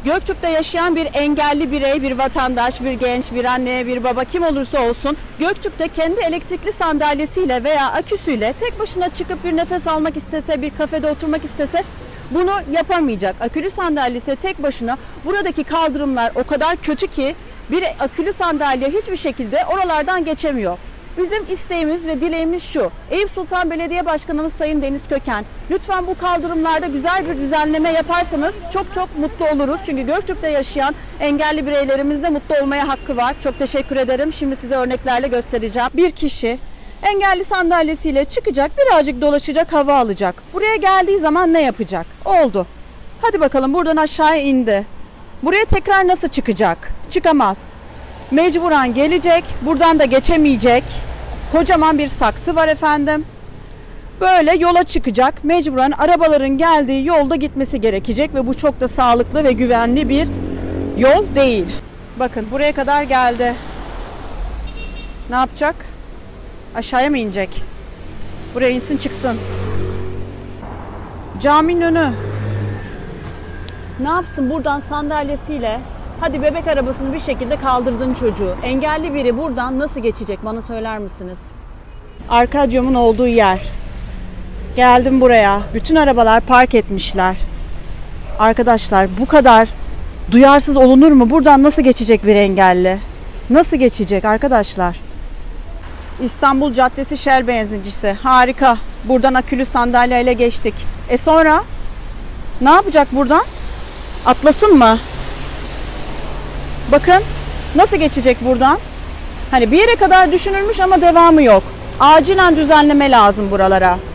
Göktürk'te yaşayan bir engelli birey, bir vatandaş, bir genç, bir anne, bir baba kim olursa olsun Göktürk'te kendi elektrikli sandalyesiyle veya aküsüyle tek başına çıkıp bir nefes almak istese, bir kafede oturmak istese bunu yapamayacak. Akülü sandalyesi tek başına buradaki kaldırımlar o kadar kötü ki bir akülü sandalye hiçbir şekilde oralardan geçemiyor. Bizim isteğimiz ve dileğimiz şu. Eyüp Sultan Belediye Başkanımız Sayın Deniz Köken, lütfen bu kaldırımlarda güzel bir düzenleme yaparsanız çok mutlu oluruz. Çünkü Göktürk'te yaşayan engelli bireylerimiz de mutlu olmaya hakkı var. Çok teşekkür ederim. Şimdi size örneklerle göstereceğim. Bir kişi engelli sandalyesiyle çıkacak, birazcık dolaşacak, hava alacak. Buraya geldiği zaman ne yapacak? Oldu. Hadi bakalım, buradan aşağıya indi. Buraya tekrar nasıl çıkacak? Çıkamaz. Mecburen gelecek, buradan da geçemeyecek. Kocaman bir saksı var efendim. Böyle yola çıkacak. Mecburen arabaların geldiği yolda gitmesi gerekecek ve bu çok da sağlıklı ve güvenli bir yol değil. Bakın buraya kadar geldi. Ne yapacak? Aşağıya mı inecek? Buraya insin çıksın. Caminin önü. Ne yapsın buradan sandalyesiyle? Hadi bebek arabasını bir şekilde kaldırdın çocuğu. Engelli biri buradan nasıl geçecek bana söyler misiniz? Arkadyum'un olduğu yer. Geldim buraya. Bütün arabalar park etmişler. Arkadaşlar bu kadar duyarsız olunur mu? Buradan nasıl geçecek bir engelli? Nasıl geçecek arkadaşlar? İstanbul Caddesi Shell benzincisi. Harika. Buradan akülü sandalyeyle geçtik. Sonra ne yapacak buradan? Atlasın mı? Bakın nasıl geçecek buradan? Hani bir yere kadar düşünülmüş ama devamı yok. Acilen düzenleme lazım buralara.